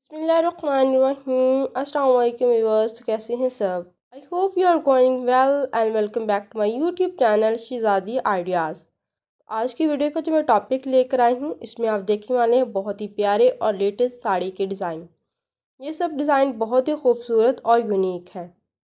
बिस्मिल्लाहिर्रहमानिर्रहीम। अस्सलाम वालेकुम व्यूअर्स, तो कैसे हैं सब? I hope you are going well and welcome back to my YouTube channel Shahzadi ideas. आज की वीडियो का जो मैं टॉपिक लेकर आई हूँ, इसमें आप देखने वाले हैं बहुत ही प्यारे और लेटेस्ट साड़ी के डिज़ाइन। ये सब डिज़ाइन बहुत ही खूबसूरत और यूनिक है।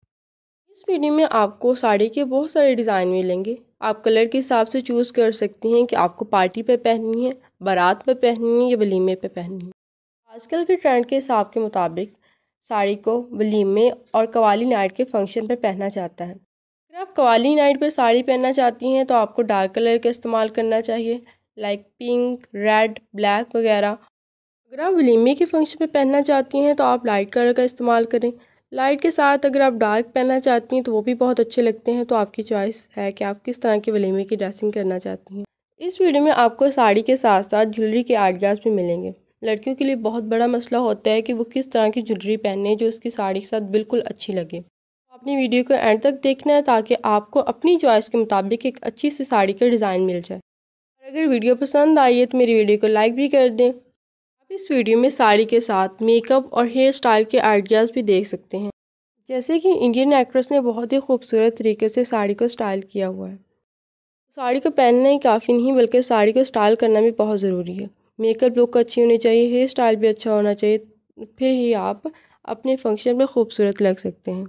इस वीडियो में आपको साड़ी के बहुत सारे डिज़ाइन मिलेंगे। आप कलर के हिसाब से चूज़ कर सकती हैं कि आपको पार्टी पे पहननी है, बारात पे पहननी है या वलीमे पे पहननी है। आजकल के ट्रेंड के हिसाब के मुताबिक साड़ी को वलीमे और कवाली नाइट के फंक्शन पर पहना जाता है। अगर आप कवाली नाइट पर साड़ी पहनना चाहती हैं तो आपको डार्क कलर का इस्तेमाल करना चाहिए, लाइक पिंक, रेड, ब्लैक वगैरह। अगर आप वलीमे के फंक्शन पे पहनना चाहती हैं तो आप लाइट कलर का इस्तेमाल करें। लाइट के साथ अगर आप डार्क पहनना चाहती हैं तो वो भी बहुत अच्छे लगते हैं। तो आपकी चॉइस है कि आप किस तरह के वलीमे की ड्रेसिंग करना चाहती हैं। इस वीडियो में आपको साड़ी के साथ साथ ज्वेलरी के आइडियाज़ भी मिलेंगे। लड़कियों के लिए बहुत बड़ा मसला होता है कि वो किस तरह की ज्वेलरी पहने जो उसकी साड़ी के साथ बिल्कुल अच्छी लगे। अपनी वीडियो को एंड तक देखना है ताकि आपको अपनी चॉइस के मुताबिक एक अच्छी सी साड़ी का डिज़ाइन मिल जाए। और अगर वीडियो पसंद आई है तो मेरी वीडियो को लाइक भी कर दें। आप इस वीडियो में साड़ी के साथ मेकअप और हेयर स्टाइल के आइडियाज़ भी देख सकते हैं। जैसे कि इंडियन एक्ट्रेस ने बहुत ही खूबसूरत तरीके से साड़ी को स्टाइल किया हुआ है। साड़ी को पहनना ही काफ़ी नहीं बल्कि साड़ी को स्टाइल करना भी बहुत ज़रूरी है। मेकअप लुक अच्छी होनी चाहिए, हेयर स्टाइल भी अच्छा होना चाहिए, फिर ही आप अपने फंक्शन में खूबसूरत लग सकते हैं।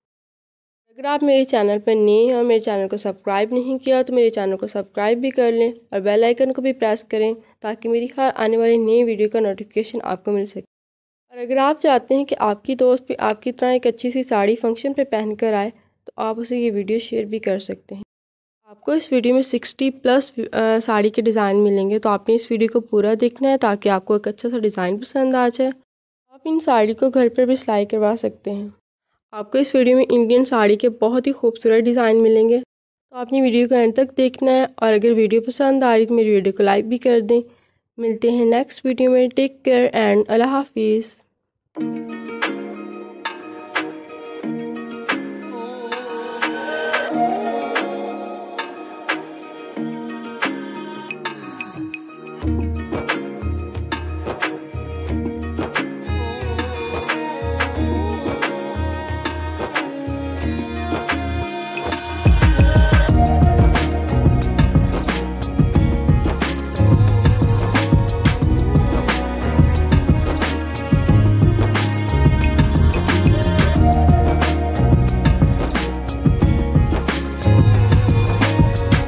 अगर आप मेरे चैनल पर नए हैं और मेरे चैनल को सब्सक्राइब नहीं किया तो मेरे चैनल को सब्सक्राइब भी कर लें और बेल आइकन को भी प्रेस करें ताकि मेरी हर आने वाली नई वीडियो का नोटिफिकेशन आपको मिल सके। और अगर आप चाहते हैं कि आपकी दोस्त भी आपकी तरह एक अच्छी सी साड़ी फंक्शन पर पहन कर आए तो आप उसे ये वीडियो शेयर भी कर सकते हैं। आपको इस वीडियो में 60+ साड़ी के डिज़ाइन मिलेंगे, तो आपने इस वीडियो को पूरा देखना है ताकि आपको एक अच्छा सा डिज़ाइन पसंद आ जाए। आप इन साड़ी को घर पर भी सिलाई करवा सकते हैं। आपको इस वीडियो में इंडियन साड़ी के बहुत ही खूबसूरत डिज़ाइन मिलेंगे, तो आपने वीडियो को एंड तक देखना है। और अगर वीडियो पसंद आ रही तो मेरी वीडियो को लाइक भी कर दें। मिलते हैं नेक्स्ट वीडियो में। टेक केयर एंड अल्लाह हाफिज़।